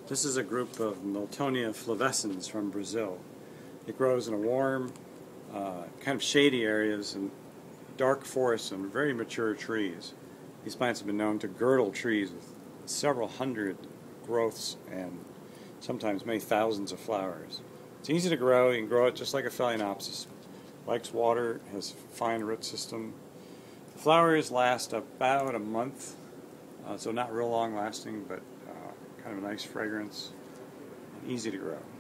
This is a group of Miltonia flavescens from Brazil. It grows in a warm, kind of shady areas and dark forests and very mature trees. These plants have been known to girdle trees with several hundred growths and sometimes many thousands of flowers. It's easy to grow. You can grow it just like a phalaenopsis. Likes water, has fine root system. The flowers last about a month, so not real long lasting, but kind of a nice fragrance, and easy to grow.